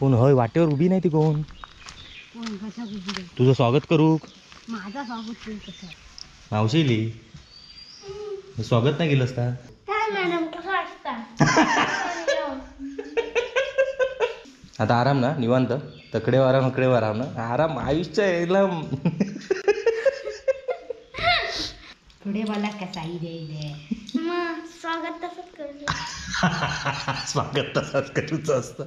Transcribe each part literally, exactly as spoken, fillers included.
कोण होय वाटेवर उभी नाही ती कोण? तुझं स्वागत करू? माझा स्वागत करू कसं? मावशीली स्वागत नाही केलं असता काय मॅडम कसं असता? आता आराम ना, निवांत तकडेवर आराम अकडेवर आराम ना, आराम आयुष्य यायला पुढे मला कसाही दे मग स्वागत तसंच करू. स्वागत तसंच करूचं असतं.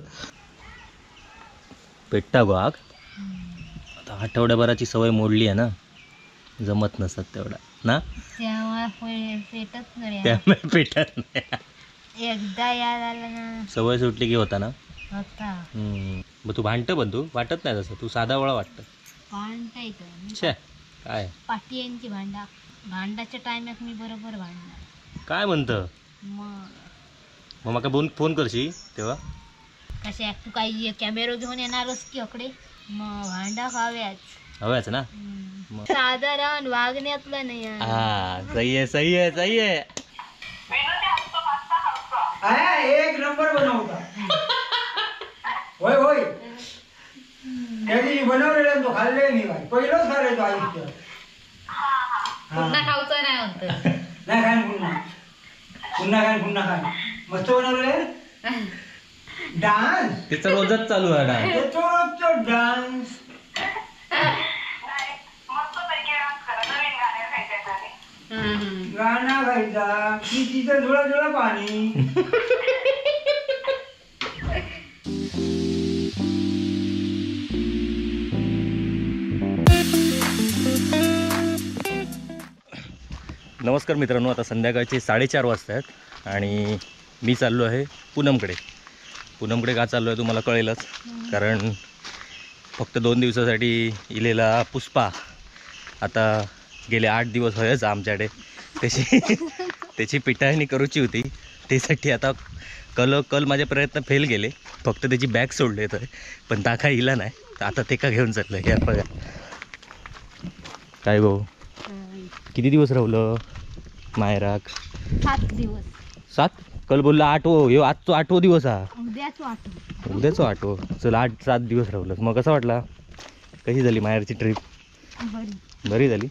पेट्टा गोग आता आठवड्याभराची सवय मोडली आहे ना, जमत नसत तेवढा ना, त्यामुळे पेटत नाही, त्यामुळे पेटत नाही. एकदा याद आलं ना सवय सुटली की होता ना होता. हम्म. मग तू भांडत पण तू वाटत नाही तसं, तू साधा वळा वाटतं. भांडता येतं छे काय पाठी यांची भांडा भांडाच्या टायमात मी बरोबर भांडणार. काय म्हणतं मग मग माका फोन फोन करशी तेव्हा कशा तू काही कॅमेरा घेऊन येणारच की अकडे, मग भांडा खाव्याच हव्याच ना. हम्म. साधारण वागण्यातलं नाही आहे. हा सही आहे सही आहे सही आहे. एक नंबर बनवता. होय होय त्यांनी बनवलेलं तो खाल्ले नाही बाई, पहिलंच खाल्ले तो आयुष्य. पुन्हा खाऊचं नाही म्हणतं. नाही खाय पुन्हा पुन्हा खाय पुन्हा खाय मस्त बनवले. डान्स तिचं रोजच चालू आहे डान्स. रोजचं डान्स गाणं गायचा की तिचं झुळा झुळा पाणी. नमस्कार मित्रांनो, आता संध्याकाळचे साडेचार वाजता आहेत आणि मी चाललो आहे पूनमकडे. पूनमकडे का चाललो आहे तुम्हाला कळेलच, कारण फक्त दोन दिवसासाठी इलेला पुष्पा आता गेले आठ दिवस होयच आमच्याकडे, त्याची त्याची पिटाळणी करूची होती. त्यासाठी आता कल कल माझे प्रयत्न फेल गेले, फक्त त्याची बॅग सोडले तर, पण ता काय इला नाही. तर आता ते का घेऊन चाललं हे बघा. काय भाऊ किती दिवस राहुलं मायराक? सात दिवस. सात? कल बोलला आठवो, ह्यो आजचो आठवो दिवस हा. उद्याच वाटत उद्याचो आठवो. चल आठ सात दिवस राहुलं. मग कसं वाटला? कशी झाली माहेरची ट्रिप? बरी बरी झाली.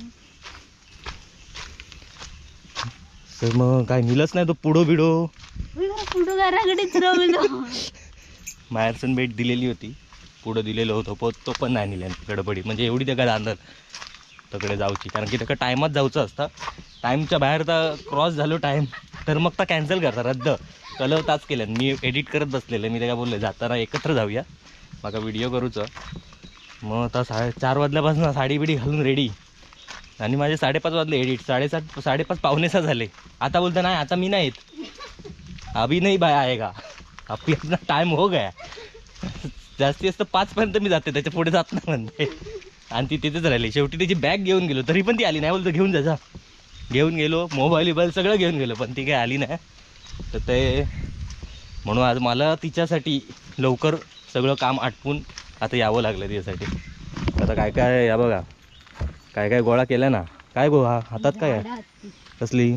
तर मग काय मिळलंच नाही तो पुडो बिडो. पुढं घराकडेच राहिलो. माहेरसन भेट दिलेली होती, पुढं दिलेलं होतं पण तो पण नाही नेल्या गडबडी, म्हणजे एवढी त्या अंदर तकडे जाऊची, कारण की त्याला टायमात जाऊचं असतं. टाईमच्या बाहेर तर क्रॉस झालो टाईम तर मग तर कॅन्सल करता, रद्द कलव ताच केल्यान. मी एडिट करत बसलेलं, मी त्याला बोलले जाताना एकत्र जाऊया माका व्हिडिओ करूचं. मग आता साडे चार वाजल्यापासून साडी बिडी घालून रेडी, आणि माझे साडेपाच वाजले एडिट, साडेसात साडेपाच पावणेसा झाले. आता बोलतो नाही आता मी नाही येत, अभी नाही बाय आएगा, आपली अपना टाईम हो गया. जास्ती जास्त पाचपर्यंत मी जाते, त्याच्या पुढे जात नाही म्हणते. आणि ती तिथेच राहिली. शेवटी त्याची बॅग घेऊन गेलो तरी पण ती आली नाही. बोलतो घेऊन जा जा. घेऊन गेलो, मोबाईल बिबाईल सगळं घेऊन गेलो, पण ती काय आली नाही. तर ते म्हणून आज मला तिच्यासाठी लवकर सगळं काम आटपून आता यावं लागलं तिच्यासाठी. आता काय काय या बघा, काय काय गोळा केला ना. काय गो हा हातात काय आहे? कसली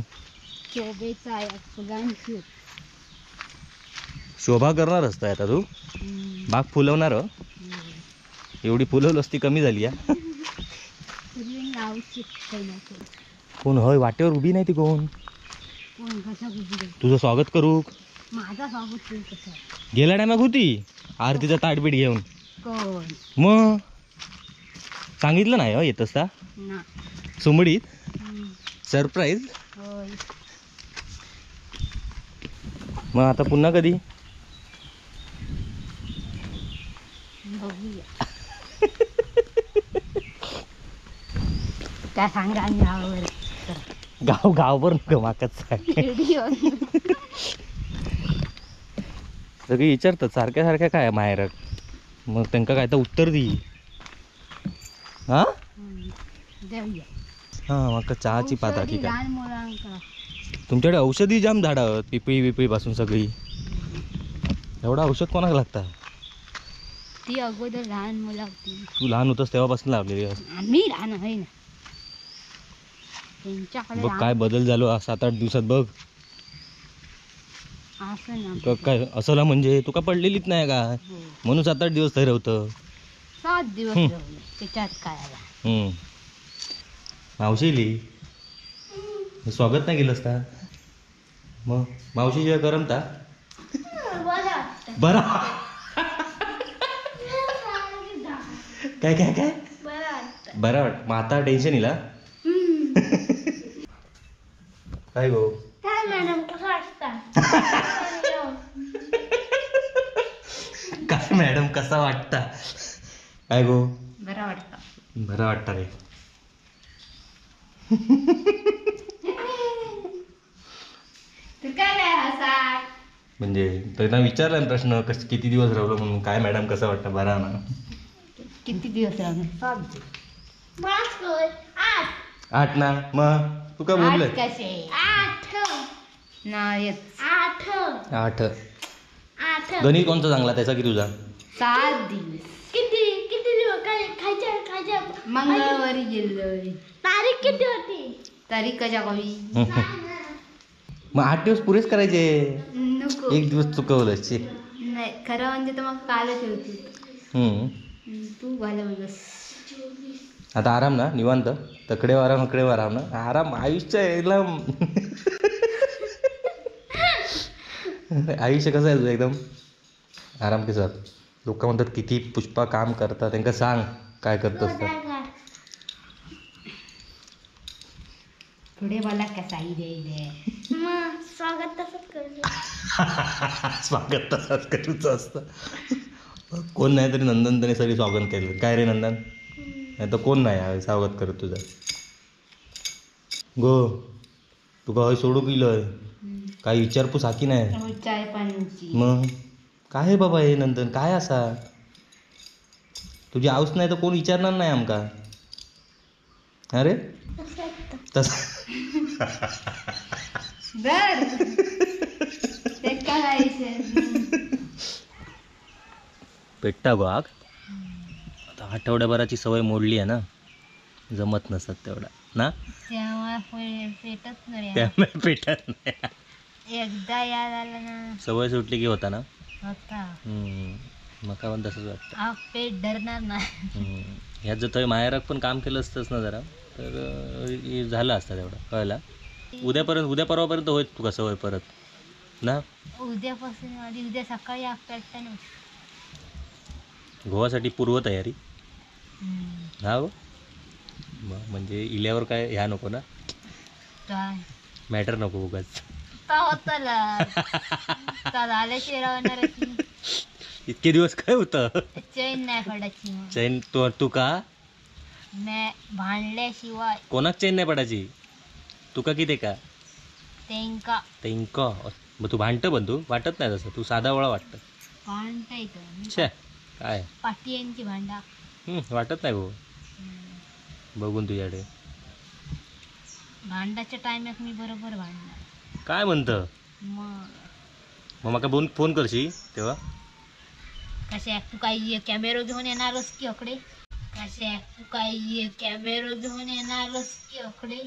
शोभा करणार असता आता तू? बाग फुलवणार? एवढी फुलवलं असती कमी झाली या. कोण होय वाटेवर उभी नाही ती कोण? तुझं स्वागत करू? माझा स्वागत करू कसं? गेल्या टायमाक होती आरतीचा ताटबीट घेऊन. कोण? मग सांगितलं नाही हो येत असता ना सुमडीत सरप्राईज. होय. मग आता पुन्हा कधी? बघूया काय सांगा आणि यावर गाव गावभर नको माकच सगळी विचारतात सारख्या सारख्या काय माहेरक, मग त्यांना काय तर उत्तर दी. हा देऊया. हा मग चहाची पाता ठीक आहे. लहान मुलांका तुमच्याकडे औषधी जाम झाडं आहेत, पिपळी विपळी पासून सगळी. एवढं औषध कोणाला लागतं? ती अगोदर लहान मुलं होती, तू लहान होतस तेव्हापासून लावलेली. आम्ही लहान आहे ना. त्यांच्याकडे बघ काय बदल झालो सात आठ दिवसात बघ. असं ना क- काय असला म्हणजे तुका पडलेलीच नाही का हो. म्हणून सात आठ दिवस थंय राहतं. सात दिवस हम्म. राहू त्याच्यात काय आला हम्म. मावशीली स्वागत नाही केलंस का मग मावशी जेव्हा करमता बरा काय काय काय बरं वाट मग आता टेन्शन येईल हा? काय गो काय मॅडम कसं वाटतं काय मॅडम कसा वाटता काय गो बरं वाटतं बरं वाटतं रे तू काय नाही हसा म्हणजे त्यांना विचारला ना प्रश्न कस किती दिवस राहिलो म्हणून काय मॅडम कसं वाटतं बरा ना किती दिवस राहणार सात दिवस आठ आठ ना मग तू काय बोललं कसे आठ नाही आठ आठ आठ गणित कोणता चांगला त्याचा की तुझा सात दिवस किती किती दिवस काय खायच्या खायच्या मंगळवारी गेलो तारीख किती होती तारीख कशा कमी मग आठ दिवस पुरेच करायचे नको एक दिवस चुकवलं शी. नाही खरं म्हणजे तर मग कालच होती हम्म. तू घालवलंस आता आराम ना निवांत तकडे आराम अकडे आराम ना आराम आयुष्य यायला आयुष्य कसं आहे तुझं एकदम आराम कसं लोक म्हणतात किती पुष्पा काम करतात त्यांना सांग काय करत असतात पुढे मला कसाही दे दे मग स्वागत तसंच कर स्वागत तसाच करूचं असतं कोण नाही तरी नंदन त्याने सगळी स्वागत केलं काय रे नंदन नाही तर कोण नाही यावेळी स्वागत करत तुझं गो तुका हय सोडू पिलंय काही विचारपूस हाकी नाही चाय पाण्याची मग काय आहे बाबा हे नंदन काय असा तुझी आऊस नाही तर कोण विचारणार नाही आमका अरे तस बर ते काय पेट्टा गो आग आता आठवड्याभराची सवय मोडली आहे ना जमत नसत तेवढा ना त्यामुळे पेटत नाही त्यामुळे पेटत नाही एकदा याद आलं ना सवय सुटली की होता ना होता हम्म. मका पण तसंच वाटतं हा पेट डरणार नाही हम्म. ह्यात जर तुम्ही माहेराक पण काम केलं असतंच ना जरा तर अं, हे झालं असतं तेवढं कळला उद्यापर्यंत उद्या परवापर्यंत होईल तुका सवय परत ना उद्यापासून आधी उद्या सकाळी आपल्याला ना गोवासाठी पूर्वतयारी हा हो मग म्हणजे इल्यावर काय ह्या नको ना काय मॅटर नको उगाच झाल्याशिवाय राहणार इतके दिवस काय होतं चैन नाही पडायची चैन तू तू का मॅ भांडल्याशिवाय कोणाक चैन नाही पडायची तुका किती का तेंका ते इंक मग तू भांडतं पण तू वाटत नाही तसं तू साधा वळा वाटतं भांडता येतं छे काय पाटियांची भांडा हम्म, वाटत नाही भाऊ बघून तुझ्याकडे भांडाच्या टायमात मी बरोबर भांडणार काय म्हणतं मग मग माका फोन फोन करशी तेव्हा कशा तू काही कॅमेरा घेऊन येणारच की अकडे कशा तू काही कॅमेरा घेऊन येणारच की अकडे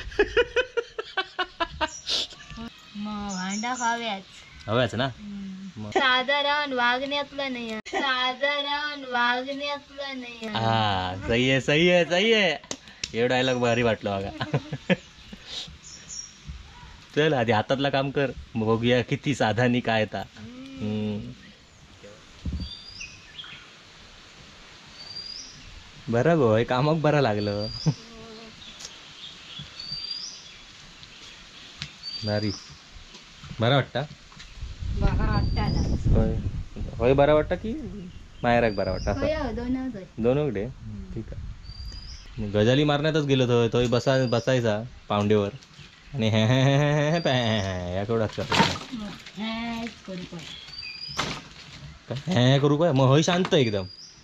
मग भांडा खाव्याच हव्याच ना मग. साधारण वागण्यातलं नाही साधारण वागण्यातलं नाही हा सही आहे सही आहे सही आहे एवढं डायलॉग भारी वाटलं बघा चल आधी हातातला काम कर मग बघूया किती साधानी काय आता हम्म. बरं गो हे कामाक बरं लागलं भारी बरं वाटतं बघा वाटतं होय होय बरं वाटतं की माहेराक बरं वाटतं असं दोन दोन उघडे ठीक आहे मग गजाली मारण्यातच गेलो थोय थोय बसा बसायचा पावंडेवर आणि हे हे हे हे हे हे या केवढाच हे करू काय मग हय शांत एकदम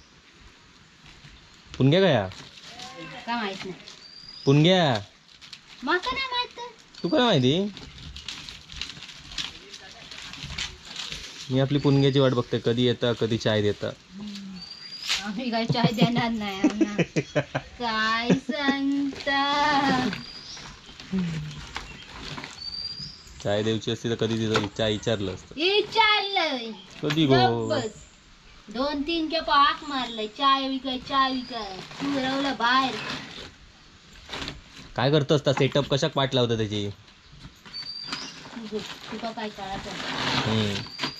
पुणग्या गया काय माहित नाही पुणग्या माका नाही माहित तू काय माहिती मी आपली पुणग्याची वाट बघते कधी येतं कधी चाय देतं आम्ही काय चाय देणार नाही आम्हाला. काय सांगता चाय द्यायची असती तर कधी तिथं चाय विचारलं असतं. विचारलंय कधी गप गो बस. दोन तीन खेप हाक मारलाय चाय विकाय चाय विकाय तू रावला बाहेर. काय करत असता सेटअप कशाक पाठ लावता त्याची. तू- तुका काय कळत हम्म.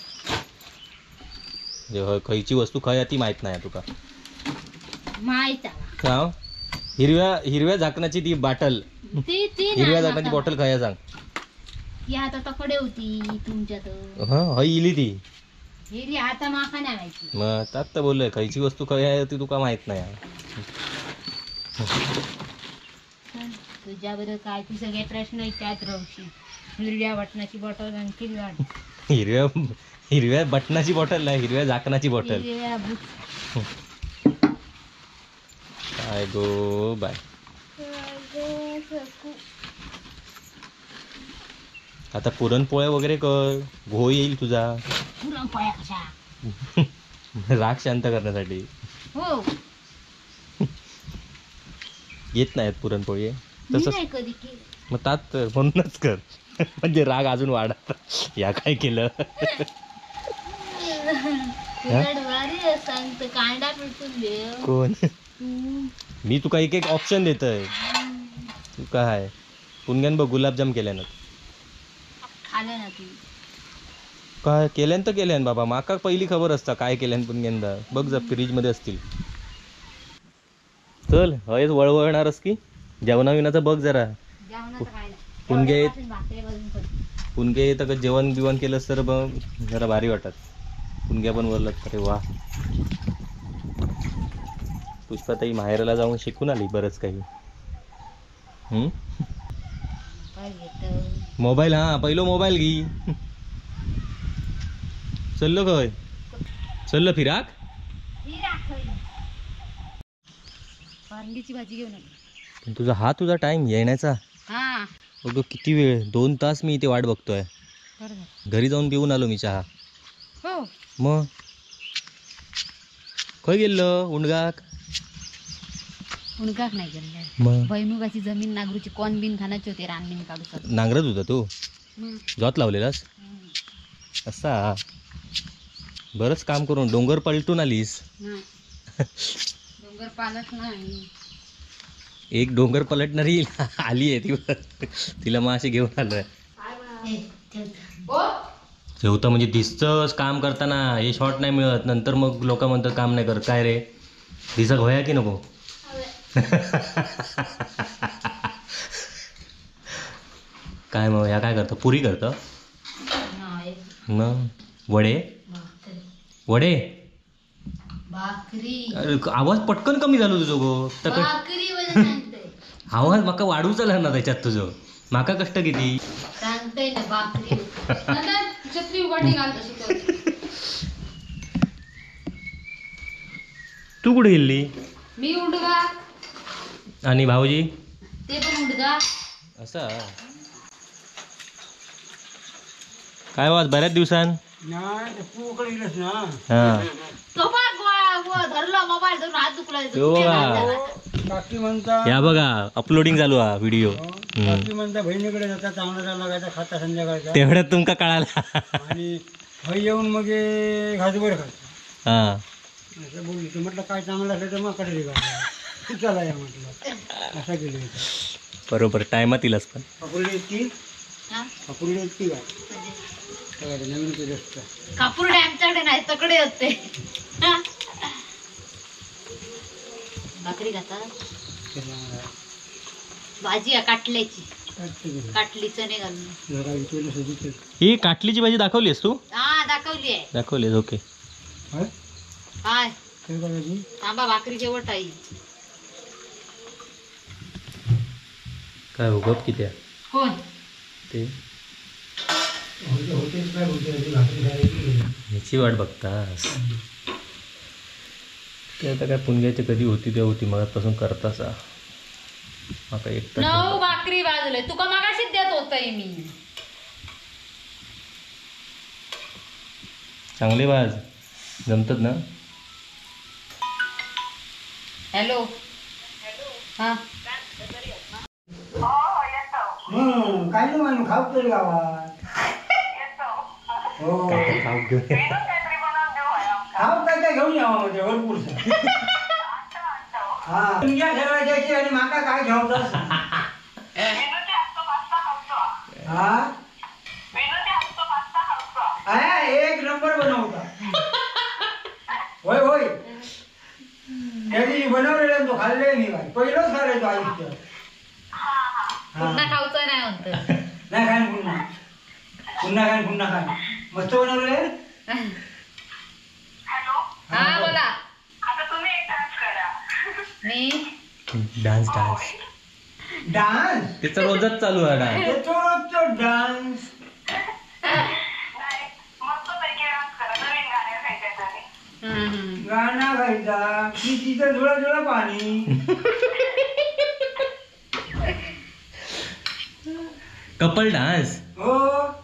म्हणजे खयची वस्तू खय ती माहित नाही तुका. माहित हा हिरव्या हिरव्या झाकणाची ती बाटल ती ती हिरव्या झाकणाची बॉटल खया सांग. ती आता तकडे होती तुमच्यात. हा हय इली ती. हिरी आता माका नाही माहिती. मग त्यात तर बोललोय खयची वस्तू खय आहे ती तुका माहित नाही. तुझ्या बरोबर काय तू सगळे प्रश्न विचारत राहशील. हिरव्या बटनाची बॉटल आणखी वाढ. हिरव्या हिरव्या बटनाची बॉटल नाही हिरव्या झाकणाची बॉटल. हिरव्या बुक काय गो बाय. आता पुरणपोळ्या वगैरे कर घो येईल तुझा. पुरणपोळ्या कशा राग शांत करण्यासाठी. हो येत नाहीत पुरणपोळी मी तसंच. नाही कधी केली. मग तात तर म्हणूनच कर म्हणजे राग अजून वाढत. या काय केलं. तुला भारी सांगतो कांदा पिटून दे कोण तू. मी तुका एक एक ऑप्शन देतोय. तू काय पुणग्यान बघ गुलाबजाम केल्यानं. खाल्लं ना तू. काय केल्यान तर केल्यान बाबा माका पहिली खबर असता काय केल्यान पुणग्यांदा. बघ जा फ्रीज मध्ये असतील. चल हयच वळवळणारच की जेवणा विनाचं बघ जरा. जेवणाचं काय नाही. पुणगे तेवढ्यापासून भाकरी भाजून खातो. पुणगे येतं जेवण बिवण केलंस तर मग जरा भारी वाटत. पुणग्या पण बोललात अरे वा. पुष्पाताई माहेराला जाऊन शिकून आली बरंच काही. हम्म काय घेतं मोबाईल हा पहिलो मोबाईल घे. चललो खय चललो फिराक. ही राखली. वांगीची भाजी घेऊन आली. पण तुझा हा तुझा टाइम येण्याचा. हा बघ किती वेळ दोन तास मी इथे वाट बघतोय. बरं झालं. घरी जाऊन पिऊन आलो मी चहा. हो मग खय गेल्लो उंडगाक. उणकाक नाही गेलं. मग भैमुगाची जमीन नागरूची कोण बिन खाण्याची होते रानबीन काढू शकतो. नांगरत होता तू जॉत लावलेलास असा. बरंच काम करून डोंगर पलटून आलीस. डोंगर पालत नाही. एक डोंगर पलटणारी आली आहे ती. तिला मग अशी घेऊन आलोय. ठेवतं म्हणजे दिसतं काम करताना हे शॉर्ट नाही मिळत. नंतर मग लोक म्हणतात काम नाही करत. काय रे दिसक होया की नको. काय मग ह्या काय करतं पुरी करतं मग वडे वडे. भाकरी अरे आवाज पटकन कमी झालो तुझं गो. तक भाकरी वजन सांगतोय. आवाज माका वाढवूच आला ना त्याच्यात तुझं. माका कष्ट किती सांगतोय ना भाकरी. नंतर छत्री उघडली घाल तशी करते. तू कुठे गेली. मी उडगा आणि भाऊजी ते पण उडगा. असा काय वाज बऱ्याच दिवसांन. नाही ते पूकडे गेलंस ना. हा तो बघ गोळा- गोळा धरला मोबाईल धरून हात दुखलाय. तो बघा. बाकी म्हणता या बघा अपलोडिंग चालू हा व्हिडिओ. बाकी म्हणता बहिणीकडे जाता चांगला चांगला काय खाता संध्याकाळचा. तेवढ्यात तुमका कळाला. आणि हय येऊन मग हे घासभर खात हा असं बोलली. तर म्हटलं काय चांगलं असलं तर मग कडे का चला या म्हटलं. असं गेलं बरोबर टायमात येईलच. पण कापुर्डी इतकी हा? कापुर्डी इतकी का काय नवीन केलं असतं. कापूर आमच्याकडे नाही तकडे होते. भाकरी खातात. भाजी आहे काटल्याची. काटली चणे घालून. ही काटलीची भाजी दाखवलीस तू. हा दाखवली आहे. दाखवलीस ओके. हाय थांबा भाकरी शेवट आहे. काय हो गप किती आहे होय ते ह्याची वाट बघतास. ते आता काय पुणग्याची कधी होती ते होती मगापासून करतास. आता एक तास नऊ भाकरी वाजले. तुका मागाशीच देत होतय मी. चांगले वाज जमतात ना. हॅलो हा काय नाही खाऊ तरी गावात हो काहीतरी खाऊ घेऊन या. खाऊ काय काय घेऊन यावं म्हणजे भरपूर हा तुमच्या ठेवायची आणि माका काय घ्यावं हा आया एक नंबर बनवता होय होय त्या दिवशी बनवलेला तो खाल्ले मी बाई पहिलंच खाल्ले तो आयुष्य पुन्हा खाऊचं नाही म्हणतो. नाही खाय पुन्हा पुन्हा खाय पुन्हा खाय मस्त बनवले हा बोला. मी डान्स डान्स डान्स त्याचा रोजच चालू आहे डान्स. तो डान्स गाणं गायचा की तिचं जुळा जुळा पाणी कपल डान्स हो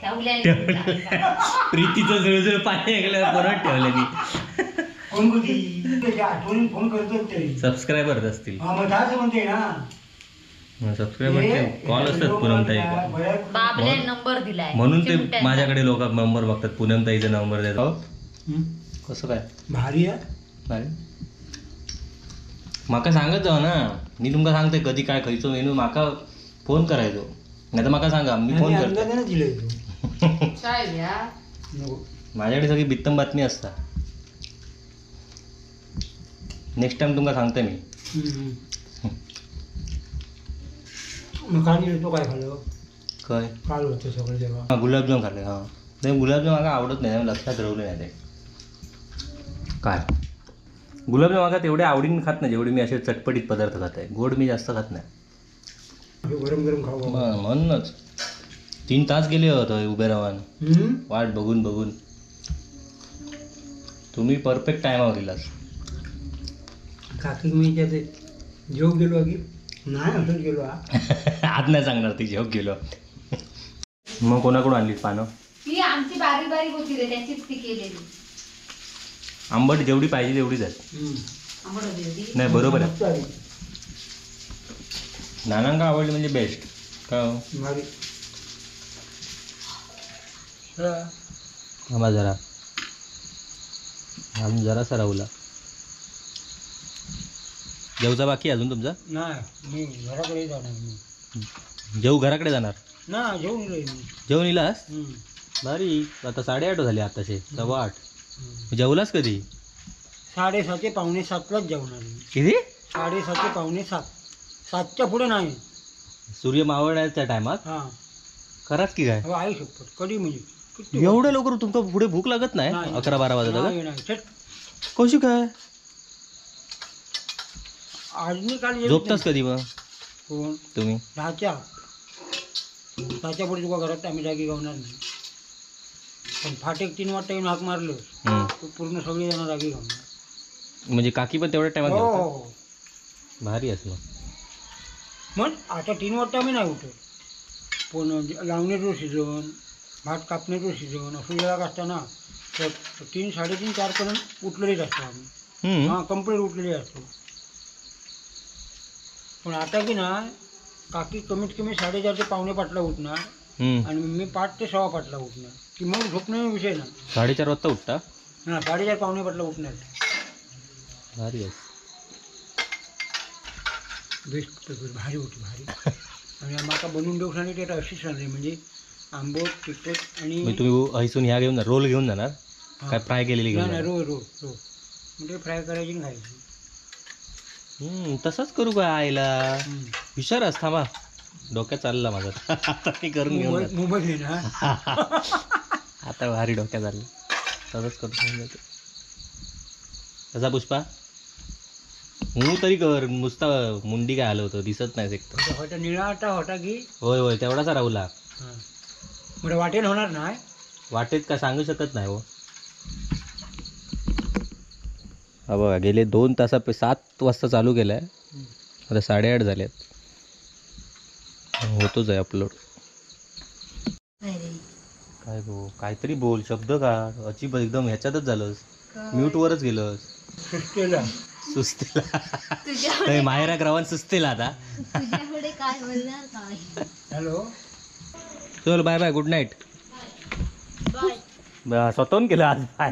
प्रीतीचं जळजळ पाणी ऐकलं परत ठेवलं मी. कोण कुठे त्याच्या आठवणी फोन करतो तरी सबस्क्रायबर असतील हा मग असं म्हणते ना सबस्क्रायबरचे कॉल असतात पूनमताई बाबले नंबर दिलाय म्हणून ते चिमट्याचा. माझ्याकडे लोक नंबर बघतात पूनमताईचा नंबर देतात. कसं काय भारी आहे अरे माका सांगत जाऊ ना मी तुमका सांगते कधी काय खायचो मेनू माका फोन करायचो नाही तर माका सांगा मी फोन करतो. अंदाजाने दिलंय काय घ्या नको माझ्याकडे सगळी बित्तम बातमी असता. नेक्स्ट टाइम तुमका सांगते मी. मग काल येतो काय खाल्लं काय काल होतं सगळं जेव्हा हा गुलाबजाम खाल्ले हा नाही गुलाबजाम माका आवडत नाही त्यामुळे लक्षात राहू नाही ते काय गुलाबजाम माका तेवढे आवडीने खात नाही जेवढे मी असे चटपटीत पदार्थ खात आहे. गोड मी जास्त खात नाही. गरम गरम खाऊ हा, म्हणूनच तीन तास गेले होतो उभे राहून हम्म? वाट बघून बघून. तुम्ही परफेक्ट टायमावर गेलास. काकी मी त्याचे जेव गेलो की नाही असंच गेलो हा आज नाही सांगणार ती जेव्हा गेलो. मग कोणाकडून आणलीस पानं? ती आमची बारीक बारीक होती रे त्याचीच ती केलेली. आंबट जेवढी पाहिजे तेवढीच आहेत. हम्म. आंबट होती होती. नाही बरोबर आहे. मस्त आहे. नानांका आवडली म्हणजे बेस्ट का हो? भारी थांबा जरा अजून जरासा राहुला जेवचा बाकी अजून तुमचा नाही मी घराकडे जाणार मी जेव घराकडे जाणार ना जेवून येईल मी जेवून येलास हम्म. भारी. आता साडेआठ झाले आताशे सव्वा आठ. हम्म. जेवलास कधी? साडेसाते पावणे सातलाच जेवणार मी किती? साडेसाते पावणे सात सातच्या पुढे नाही सूर्य मावळण्याच्या टायमात हा खराच की काय हो आई शपथ कधी म्हणजे किती एवढं लवकर तुमका पुढे भूक लागत नाही नाही. अकरा बारा वाजता का नाही, नाही. छट. कशी काय आज मी काल येत झोपतास नाही. कधी मग कोण तुम्ही? दहाच्या दहाच्या पुढे तुका घरात आम्ही जागी गावणार नाही पण फाटेक तीन वाजता येऊन हाक मारलं हम्म. तर पूर्ण सगळे जण जागी गावणार म्हणजे काकी पण तेवढ्या टायमात हो जेवतात? हो हो. भारी असलं. मग आता तीन वाजता आम्ही नाही उठत पण लावण्याचं सीझन भात कापण्याचं सीझन असं वेळाक असताना तर तीन साडेतीन चारपर्यंत उठलेलेच असतो आम्ही हम्म. हां कंप्लीट उठलेले असतो पण आता की ना काकी कमीत कमी साडेचार ते पावणे पाचला उठणार हम्म. आणि मी पाच ते सव्वा पाचला उठणार की मग झोपणे विषय ना साडेचार वाजता उठता? हां साडेचार पावणे पाचला उठणार भारी आहे. बेस्ट भारी होती भारी आणि माका बनवून देऊसाठी ते अशीच राहते म्हणजे आंबट तिखट आणि मग तुम्ही हैसून ह्या घेऊन रोल घेऊन जाणार हां. काय फ्राय केलेली घेऊन नाही नाही जाणार? रो रो रो म्हणजे फ्राय करायची आणि खायची हम्म, तसंच करू का आईला हम्म. हुशार असता थांबा डोक्यात चालला माझा आता मी करून घेऊन मुंबई जातो. मुंबई ना आता भारी डोक्यात आलं तसंच करून घेऊन जातो. कसा पुष्पा हू तरी कर नुसता मुंडी काय आलं होतं दिसत नाही एक तर. होता निळा होता होता की होय होय तेवढाचा राहुला हां बरं वाटेल होणार नाही वाटेत काय सांगू शकत नाही हो. हा बघा गेले दोन तासा सात वाजता चालू केलाय आता साडेआठ झालेत होतोच आहे अपलोड. काय गो काहीतरी बोल शब्द का अजिब एकदम ह्याच्यातच झालंस म्यूटवरच गेलंस सुस्तेला सुस्तीला तुझ्या माहेराक रवान सुस्तीला आता. तुझ्याकडे काय बोलणार काय हॅलो चल bye bye good night. Bye ब- स्वतःहून केलं आज काय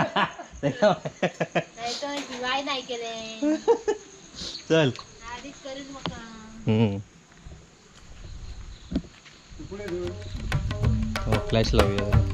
शिवाय नाही केले चल आधीच करून मका हम्म. पुढे घेऊन हो, फ्लॅश लावूया